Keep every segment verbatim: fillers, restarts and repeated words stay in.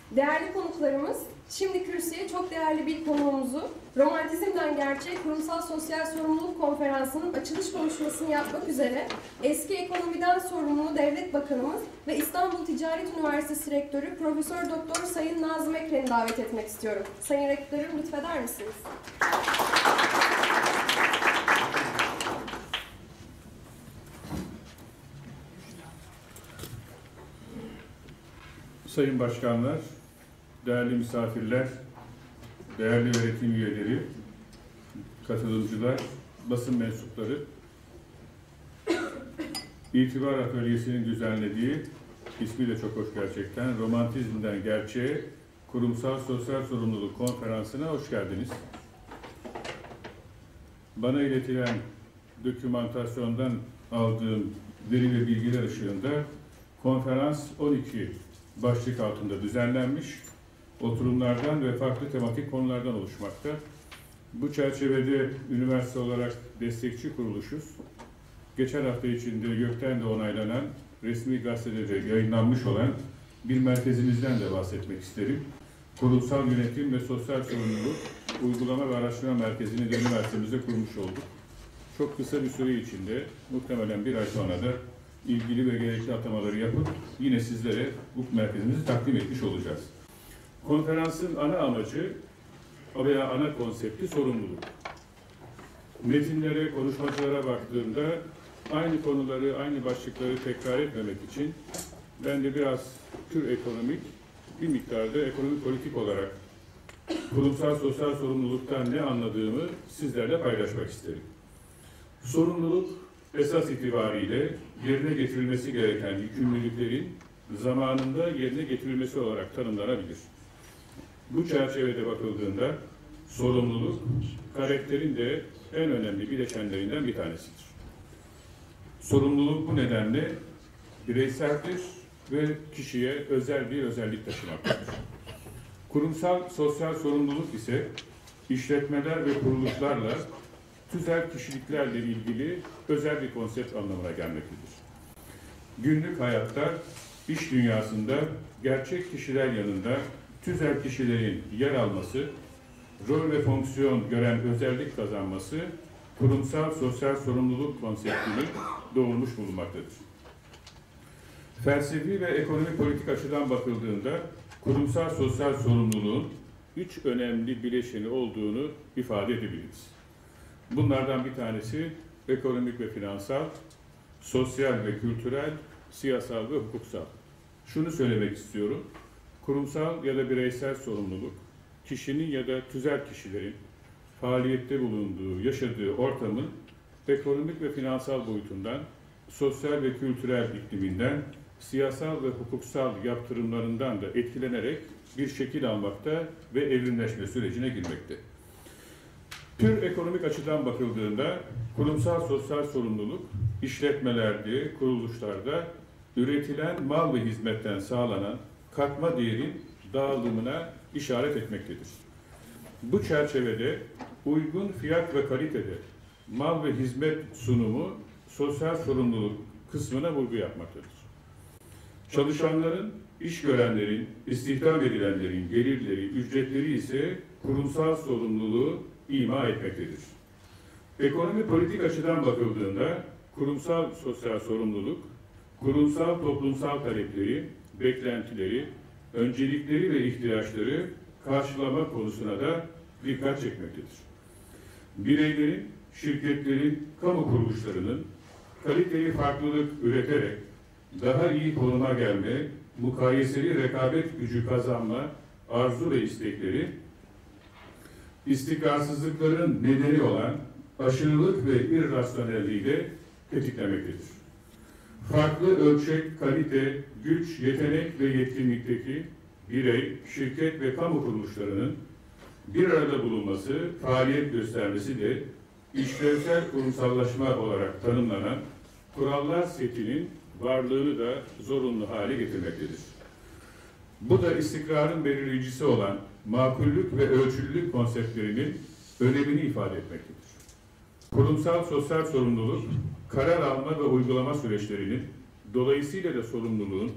Değerli konuklarımız, şimdi kürsüye çok değerli bir konuğumuzu Romantizmden Gerçeğe Kurumsal Sosyal Sorumluluk Konferansı'nın açılış konuşmasını yapmak üzere eski ekonomiden sorumlu Devlet Bakanımız ve İstanbul Ticaret Üniversitesi Rektörü Profesör Doktor Sayın Nazım Ekren'i davet etmek istiyorum. Sayın Rektörüm, lütfeder misiniz? Sayın Başkanlar, değerli misafirler, değerli öğretim üyeleri, katılımcılar, basın mensupları, İtibar Atölyesi'nin düzenlediği, ismi de çok hoş gerçekten, Romantizmden Gerçeğe Kurumsal Sosyal Sorumluluk Konferansı'na hoş geldiniz. Bana iletilen dokümantasyondan aldığım veri ve bilgiler ışığında konferans on iki başlık altında düzenlenmiş, oturumlardan ve farklı tematik konulardan oluşmakta. Bu çerçevede üniversite olarak destekçi kuruluşuz. Geçen hafta içinde YÖK'ten de onaylanan, resmi gazetede de yayınlanmış olan bir merkezimizden de bahsetmek isterim. Kurumsal Yönetim ve Sosyal Sorumluluk Uygulama ve Araştırma Merkezi'ni de üniversitemizde kurmuş olduk. Çok kısa bir süre içinde, muhtemelen bir ay sonra da ilgili ve gerekli atamaları yapıp yine sizlere bu merkezimizi takdim etmiş olacağız. Konferansın ana amacı veya ana konsepti sorumluluk. Metinlere, konuşmacılara baktığımda aynı konuları, aynı başlıkları tekrar etmemek için ben de biraz tür ekonomik, bir miktarda ekonomik politik olarak kurumsal sosyal sorumluluktan ne anladığımı sizlerle paylaşmak isterim. Sorumluluk esas itibariyle yerine getirilmesi gereken yükümlülüklerin zamanında yerine getirilmesi olarak tanımlanabilir. Bu çerçevede bakıldığında sorumluluk, karakterin de en önemli bileşenlerinden bir tanesidir. Sorumluluk bu nedenle bireyseldir ve kişiye özel bir özellik taşımaktadır. Kurumsal sosyal sorumluluk ise işletmeler ve kuruluşlarla tüzel kişiliklerle ilgili özel bir konsept anlamına gelmektedir. Günlük hayatta, iş dünyasında gerçek kişiler yanında tüzel kişilerin yer alması, rol ve fonksiyon gören özellik kazanması, kurumsal sosyal sorumluluk konseptini doğurmuş bulunmaktadır. Felsefi ve ekonomik politik açıdan bakıldığında kurumsal sosyal sorumluluğun üç önemli bileşeni olduğunu ifade edebiliriz. Bunlardan bir tanesi ekonomik ve finansal, sosyal ve kültürel, siyasal ve hukuksal. Şunu söylemek istiyorum, kurumsal ya da bireysel sorumluluk, kişinin ya da tüzel kişilerin faaliyette bulunduğu, yaşadığı ortamın ekonomik ve finansal boyutundan, sosyal ve kültürel ikliminden, siyasal ve hukuksal yaptırımlarından da etkilenerek bir şekil almakta ve evrimleşme sürecine girmekte. Tür ekonomik açıdan bakıldığında kurumsal sosyal sorumluluk işletmelerde, kuruluşlarda üretilen mal ve hizmetten sağlanan katma değerin dağılımına işaret etmektedir. Bu çerçevede uygun fiyat ve kalitede mal ve hizmet sunumu sosyal sorumluluk kısmına vurgu yapmaktadır. Çalışanların, iş görenlerin, istihdam edilenlerin gelirleri, ücretleri ise kurumsal sorumluluğu ima etmektedir. Ekonomi politik açıdan bakıldığında kurumsal sosyal sorumluluk, kurumsal toplumsal talepleri, beklentileri, öncelikleri ve ihtiyaçları karşılama konusuna da dikkat çekmektedir. Bireylerin, şirketlerin, kamu kuruluşlarının kaliteli farklılık üreterek daha iyi konuma gelme, mukayeseli rekabet gücü kazanma, arzu ve istekleri, istikrarsızlıkların nedeni olan aşırılık ve irrasyonelliği de tetiklemektedir. Farklı ölçek, kalite, güç, yetenek ve yetkinlikteki birey, şirket ve kamu kuruluşlarının bir arada bulunması, faaliyet göstermesi de işlevsel kurumsallaşma olarak tanımlanan kurallar setinin varlığını da zorunlu hale getirmektedir. Bu da istikrarın belirleyicisi olan makullük ve ölçülülük konseptlerinin önemini ifade etmektedir. Kurumsal sosyal sorumluluk, karar alma ve uygulama süreçlerinin, dolayısıyla da sorumluluğun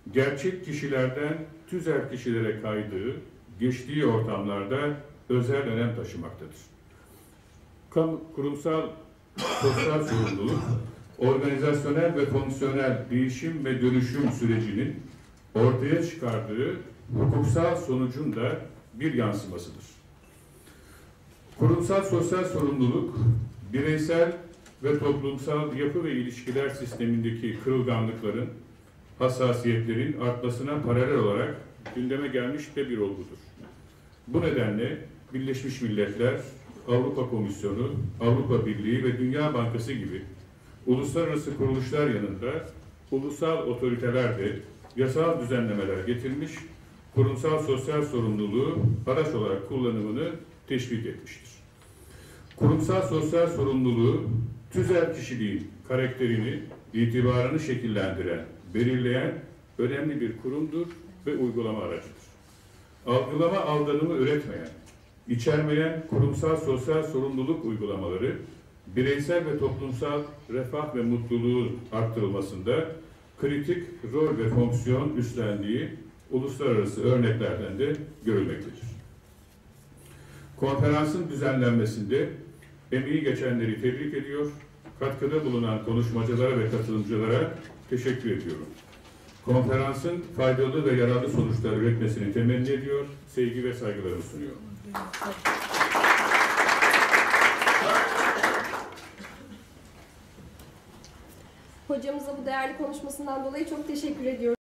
gerçek kişilerden tüzel kişilere kaydığı, geçtiği ortamlarda özel önem taşımaktadır. Kamu, kurumsal sosyal sorumluluk, organizasyonel ve fonksiyonel değişim ve dönüşüm sürecinin ortaya çıkardığı hukuksal sonucun da bir yansımasıdır. Kurumsal sosyal sorumluluk, bireysel ve toplumsal yapı ve ilişkiler sistemindeki kırılganlıkların, hassasiyetlerin artmasına paralel olarak gündeme gelmiş de bir olgudur. Bu nedenle Birleşmiş Milletler, Avrupa Komisyonu, Avrupa Birliği ve Dünya Bankası gibi uluslararası kuruluşlar yanında ulusal otoriteler de yasal düzenlemeler getirmiş, kurumsal sosyal sorumluluğu araç olarak kullanımını teşvik etmiştir. Kurumsal sosyal sorumluluğu, tüzel kişiliğin karakterini, itibarını şekillendiren, belirleyen önemli bir kurumdur ve uygulama aracıdır. Algılama aldanımı üretmeyen, içermeyen kurumsal sosyal sorumluluk uygulamaları, bireysel ve toplumsal refah ve mutluluğun arttırılmasında kritik rol ve fonksiyon üstlendiği uluslararası örneklerden de görülmektedir. Konferansın düzenlenmesinde emeği geçenleri tebrik ediyor, katkıda bulunan konuşmacılara ve katılımcılara teşekkür ediyorum. Konferansın faydalı ve yararlı sonuçlar üretmesini temenni ediyor, sevgi ve saygılarımı sunuyorum. Hocamıza bu değerli konuşmasından dolayı çok teşekkür ediyorum.